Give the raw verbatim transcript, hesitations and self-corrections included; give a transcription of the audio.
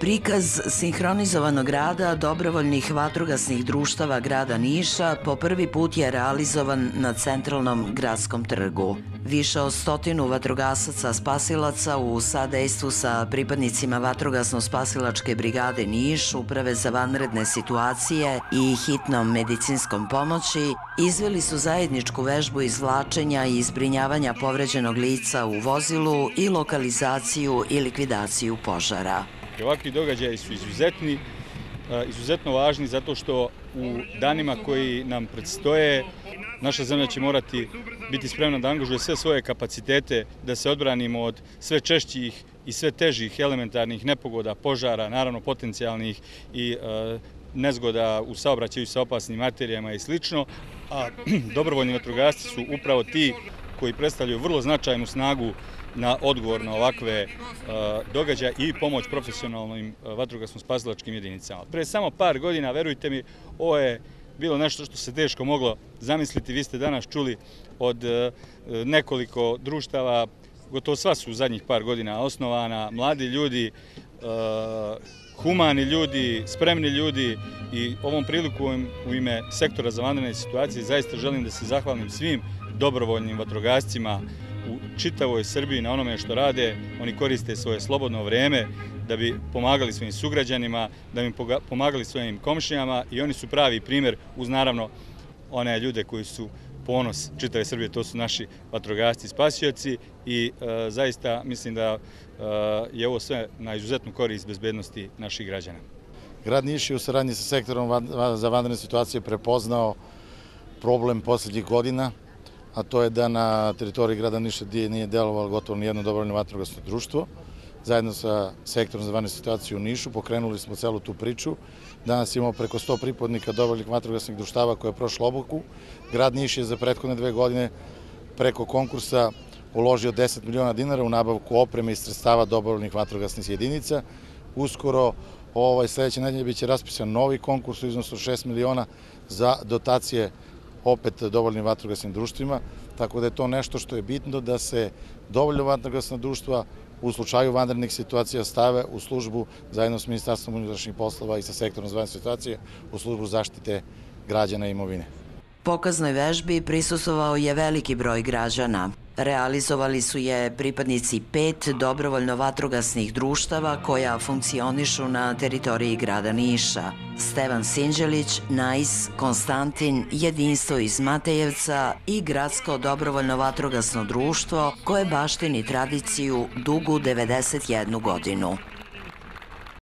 Prikaz sinhronizovanog rada dobrovoljnih vatrogasnih društava grada Niša po prvi put je realizovan na centralnom gradskom trgu. Više od stotinu vatrogasaca spasilaca u sadejstvu sa pripadnicima Vatrogasno-spasilačke brigade Niš, Uprave za vanredne situacije i hitnom medicinskom pomoći izveli su zajedničku vežbu izvlačenja i zbrinjavanja povređenog lica u vozilu i lokalizaciju i likvidaciju požara. Ovakvi događaji su izuzetni, izuzetno važni zato što u danima koji nam predstoje naša zemlja će morati biti spremna da angažuje sve svoje kapacitete da se odbranimo od sve češćih i sve težih elementarnih nepogoda, požara, naravno potencijalnih i nezgoda u saobraćaju sa opasnim materijama i slično. A dobrovoljni vatrogasci su upravo ti koji predstavljaju vrlo značajnu snagu na odgovor na ovakve događaje i pomoć profesionalnim vatrogasno-spasilačkim jedinicama. Pre samo par godina, verujte mi, ovo je bilo nešto što se teško moglo zamisliti. Vi ste danas čuli od nekoliko društava, gotovo sva su u zadnjih par godina osnovana, mladi ljudi, humani ljudi, spremni ljudi i ovom prilikom u ime sektora za vanredne situacije zaista želim da se zahvalim svim dobrovoljnim vatrogascima u čitavoj Srbiji na onome što rade. Oni koriste svoje slobodno vreme da bi pomagali svojim sugrađanima, da bi pomagali svojim komšijama i oni su pravi primjer uz naravno one ljude koji su ponos čitave Srbije, to su naši vatrogasci, spasioci i e, zaista mislim da e, je ovo sve na izuzetnu korist bezbednosti naših građana. Grad Niš je u saradnji sa sektorom za vanredne situacije prepoznao problem posljednjih godina, a to je da na teritoriji grada Niša nije delovalo gotovo nijedno dobrovoljno vatrogasno društvo. Zajedno sa sektorom za vanredne situacije u Nišu pokrenuli smo celu tu priču. Danas imamo preko sto pripadnika dobrovoljnih vatrogasnih društava koje je prošlo obuku. Grad Niš je za prethodne dve godine preko konkursa uložio deset miliona dinara u nabavku opreme i sredstava dobrovoljnih vatrogasnih jedinica. Uskoro ovaj, sledeće nedelje biće raspisan novi konkurs u iznosu od šest miliona za dotacije opet dobrovoljnim vatrogasnim društvima, tako da je to nešto što je bitno da se dobrovoljna vatrogasna društva u slučaju vanrednih situacija stave u službu zajedno s Ministarstvom unutrašnjih poslova i sa sektorom za vanredne situacije u službu zaštite građana i imovine. Pokaznoj vežbi prisustvovao je veliki broj građana. Realizovali su je pripadnici pet dobrovoljno vatrogasnih društava koja funkcionišu na teritoriji grada Niša. Stevan Sinđelić, Nais, Konstantin, Jedinstvo iz Matejevca i Gradsko dobrovoljno vatrogasno društvo koje baštini tradiciju dugu devedeset jednu godinu.